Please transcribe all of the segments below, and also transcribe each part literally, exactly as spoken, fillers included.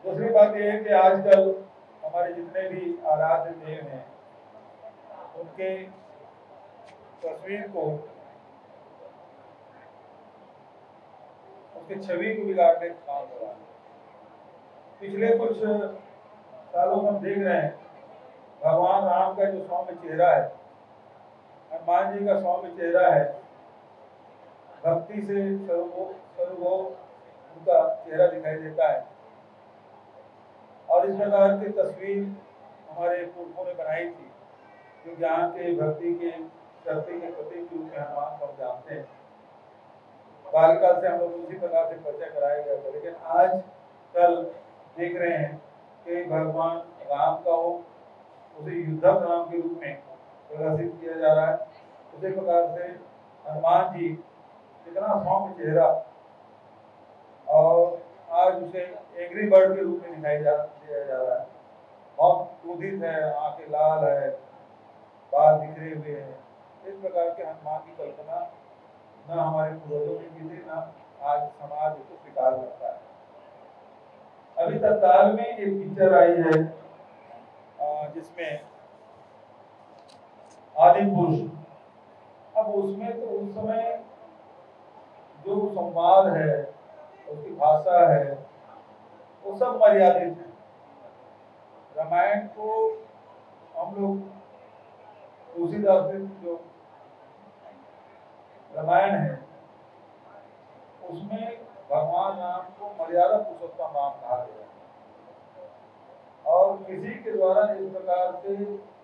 दूसरी बात यह है कि आजकल हमारे जितने भी आराध्य देव हैं उनके तस्वीर को, उसकी छवि को बिगाड़ने का काम हो रहा है। पिछले कुछ सालों में हम देख रहे हैं भगवान राम का जो सौम्य चेहरा है, हनुमान जी का सौम्य चेहरा है, भक्ति से सर्वभौ उनका चेहरा दिखाई देता है। और इस प्रकार की तस्वीर हमारे पुरखों ने बनाई थी, जो ज्ञान के, भक्ति के, शक्ति के प्रतीक के रूप में हनुमान को जानते हैं। बालकाल से हम लोग उसी प्रकार से परिचय कराया गया था, लेकिन आज कल देख रहे हैं कि भगवान राम का हो उसे युद्धक राम के रूप में प्रदर्शित किया जा रहा है। उसी प्रकार से हनुमान जी इतना सौम्य चेहरा, और आज उसे एंग्री बर्ड के रूप में दिखाई जा दिया जा रहा है। बहुत क्रोधित है, आंखें लाल है, बाल बिखरे हुए हैं। इस प्रकार के हनुमान की कल्पना न हमारे पूर्वजों ने की थी, न आज समाज इसको स्वीकार करता है। अभी तत्काल में एक पिक्चर आई है जिसमें आदि पुरुष, अब उसमें तो उस समय जो संवाद है, उसकी भाषा है, वो सब मर्यादित है। रामायण को हम लोग तुलसीदास ने जो रामायण है उसमें भगवान राम को मर्यादा पुरुषोत्तम राम कहा गया, और किसी के द्वारा इस प्रकार से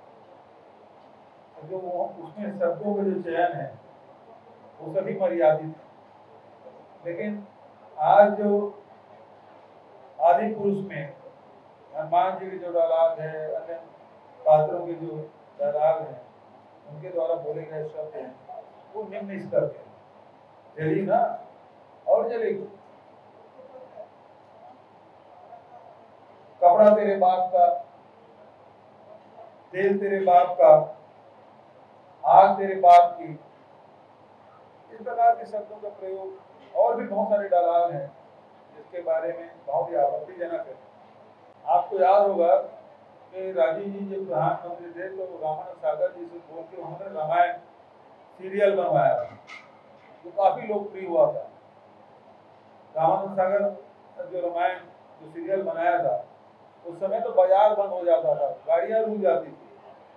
जो उसमें शब्दों का जो चयन है वो सभी मर्यादित है। लेकिन आज जो आदि पुरुष में हनुमान जी के जो डायलॉग है, अन्य पात्रों के जो डायलॉग हैं, उनके द्वारा बोले गए शब्द हैं, वो निम्न स्तर के, जली ना और जलेगी, कपड़ा तेरे बाप का, तेल तेरे बाप का, आग तेरे बाप की, इस प्रकार के शब्दों का प्रयोग। और भी बहुत सारे डायलॉग हैं जिसके बारे में बहुत ही आपत्तिजनक है। आपको याद होगा कि राजीव जी जब प्रधानमंत्री थे तो रामानंद सागर जी से बोल के उन्होंने रामायण सीरियल बनवाया था, जो काफी लोकप्रिय हुआ था। रामानंद सागर जो रामायण जो सीरियल बनाया था, उस समय तो बाजार बंद हो जाता था, गाड़ियां रुक जाती थी,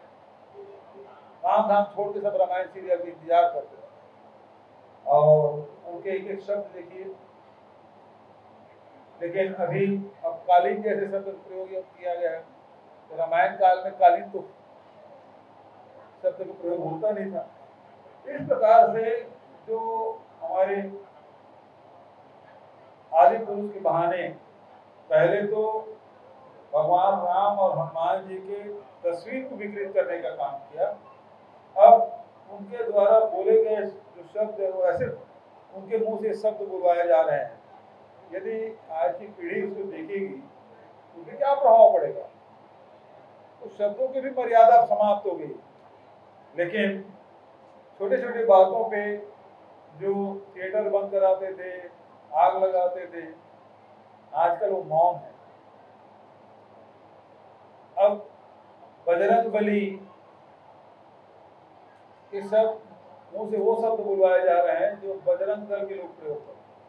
काम धाम छोड़ के सब रामायण सीरियल का इंतजार करते थे। और उनके एक एक शब्द देखिए, लेकिन अभी अब कालीन जैसे शब्द प्रयोग किया गया है, तो रामायण काल में कालीन तो शब्द का प्रयोग होता नहीं था। इस प्रकार से जो हमारे आदि पुरुष के बहाने पहले तो भगवान राम और हनुमान जी के तस्वीर को विकृत करने का काम किया, अब उनके द्वारा बोले गए जो शब्द है वो ऐसे उनके मुंह से शब्द बुलवाए जा रहे हैं। यदि आज की पीढ़ी उसको देखेगी तो उसे क्या प्रभाव पड़ेगा? तो शब्दों की भी मर्यादा समाप्त हो गई। लेकिन छोटे छोटे बातों पे जो थिएटर बंद कराते थे, आग लगाते थे, आजकल वो मौन है। अब बजरंग बली के सब मुंह से वो शब्द बुलवाए जा रहे हैं जो बजरंग दल के लोग प्रयोग करते हैं।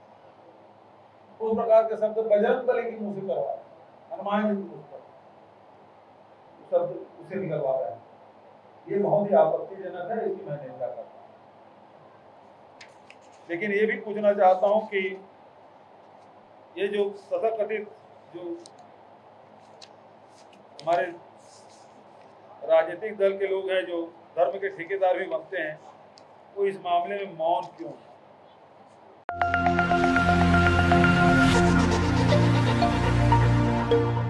उस प्रकार के शब्द बजरंग बली के मुंह से करवा रहे हैं, हनुमान जी के मुंह पर शब्द उसे निकलवा रहे हैं। ये बहुत ही आपत्तिजनक है, इसकी मैं निंदा करता हूँ। लेकिन ये भी पूछना चाहता हूँ कि ये जो तथाकथित जो हमारे राजनीतिक दल के लोग हैं, जो धर्म के ठेकेदार भी बनते हैं, वो इस मामले में मौन क्यों है?